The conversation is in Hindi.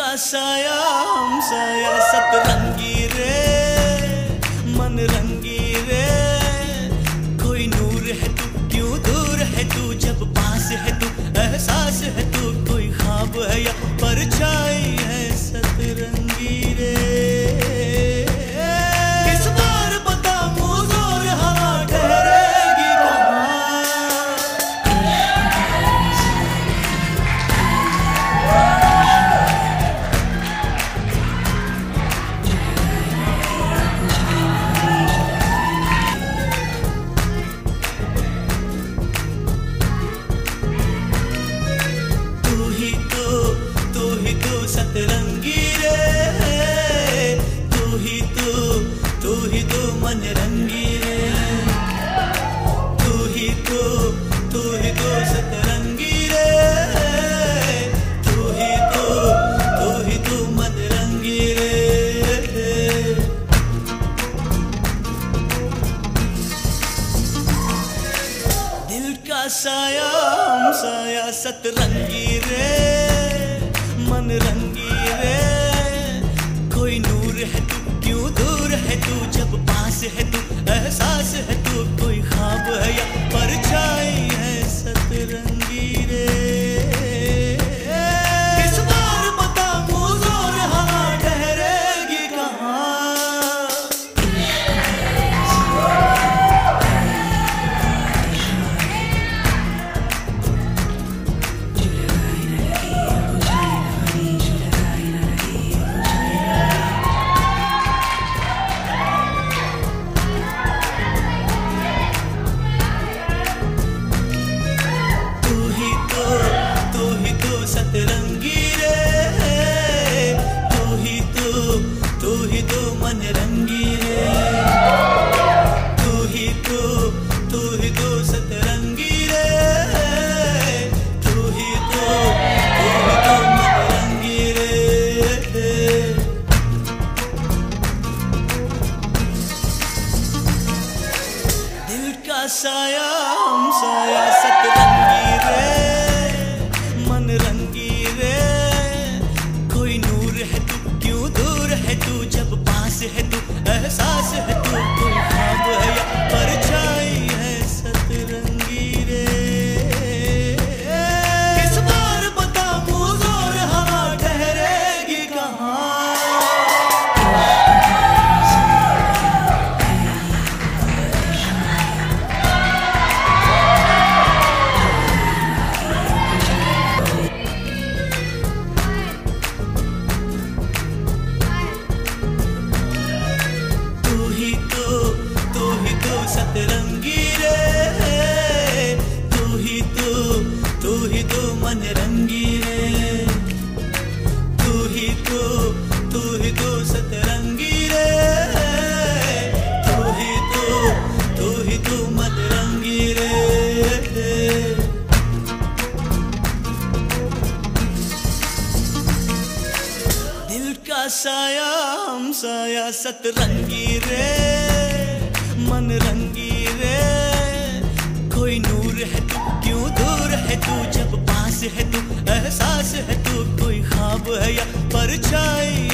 का साया हम साया सतरंगी रे मन रंगी रे कोई नूर है तू क्यों दूर है तू जब पास है तू एहसास है तू कोई ख्वाब है या परछाई है सतरंगी रे इस बार बता मुझोर हवा ठहरेगी कहाँ सतरंगी रे तू ही तो मन रंगी रे तू ही तो सतरंगी रे तू ही तो मन रंगी रे दिल का साया हम साया सतरंगी रे मन रंगी रे कोई नूर है तू क्यों दूर है तू जब पास है तू एहसास है तू कोई ख्वाब है या परछाई है सतरंगी रे इस बार बता मुझोर हवा ठहरेगी कहाँ सतरंगी रे तू ही तो मन रंगी रे तू ही तो सतरंगी रे तू ही तो मन रंगी रे दिल का साया हम साया सतरंगी रे मन रंगी रे कोई नूर है तू क्यों दूर है तू जब पास है तू एहसास है तू कोई ख्वाब है या परछाई है सतरंगी रे इस बार बता मुझोर हवा ठहरेगी कहाँ सतरंगी रे तू ही तो मन रंगी रे तू ही तो सतरंगी रे तू ही तो मन रंगी रे दिल का साया हम साया सतरंगी रे मन रंगी रे कोई नूर है तू क्यों दूर है तू जब पास है तू एहसास है तू कोई ख्वाब है या परछाई